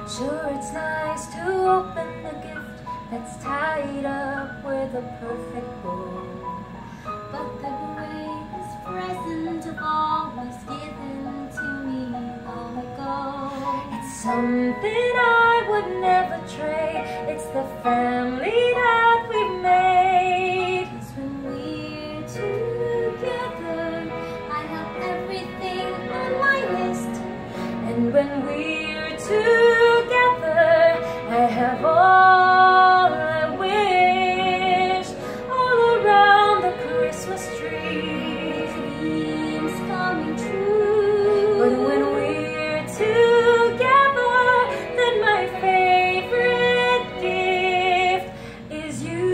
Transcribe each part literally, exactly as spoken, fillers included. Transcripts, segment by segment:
Sure, it's nice to open a gift that's tied up with a perfect bow, but the greatest present of all was given to me long ago. It's something I would never trade. It's the family that we've made. 'Cause when we're together, I have everything on my list. And when we're together, I have all I wish. All around the Christmas tree, dreams coming true. But when we're together, then my favorite gift is you.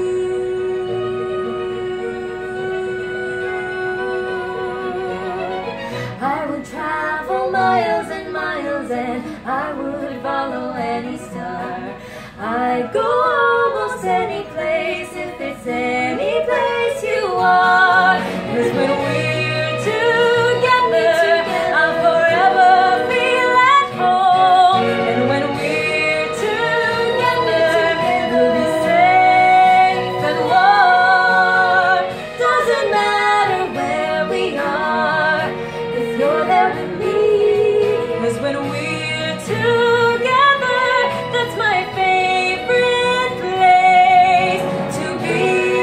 I would travel miles and miles, and I would follow any star. I'd go almost any place if it's any place you are. 'Cause when we're together, I'll forever feel at home. And when we're together, we'll be safe and warm. Doesn't matter where we are, if you're there with me. 'Cause when we're together, that's my favorite place to be.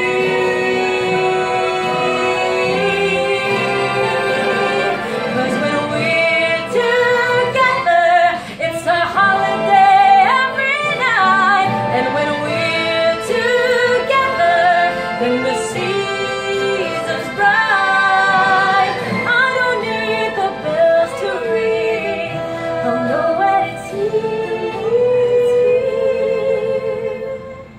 'Cause when we're together, it's a holiday every night. And when we're together, then the season's bright. I don't need the bells to ring, I'll know when it's here.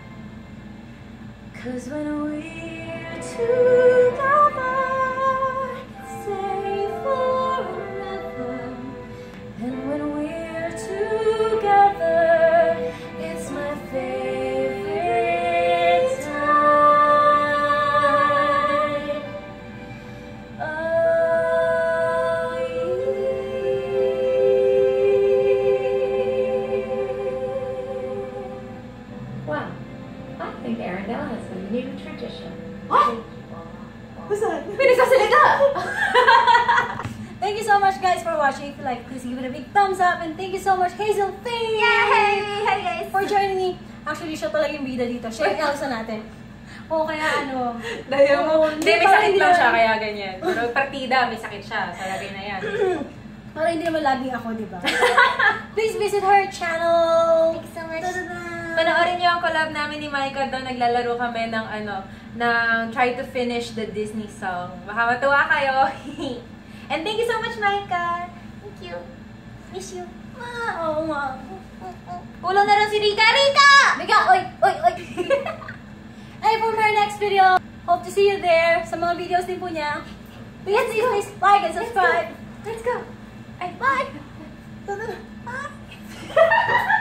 'Cause when we're together, it's safe forever. And when we're together, it's my favorite time of year. Wow, I think Arendelle has a new tradition. What? What's that? Pinagsasalita! Thank you so much, guys, for watching. If you like, please give it a big thumbs up. And thank you so much, Hazel Faye! Yay! Hi guys! For joining me. Actually, siya talaga yung bida dito. Siya yung Elsa natin. Oo, kaya ano... Dahil Oo, mo, hindi, may parang sakit hindi lang na- siya, kaya ganyan. Pero partida, may sakit siya. Salari na yan. Parang hindi naman laging ako, di ba? Please visit her channel. Thank you so much. Ta-da-da! Panoorin niyo ang collab namin ni Micah doon. Naglalaro kami ng ano, ng Try to Finish the Disney song. Baka matuwa kayo. And thank you so much, Micah. Thank you. Miss you. Ah, oo nga. Kulang na rin si Rika. Rika! Mika, oy, oy, oy. Hey, for my next video, hope to see you there. Sa mga videos din po niya. Please, please, please, like and subscribe. Let's go. Ay, bye! Bye!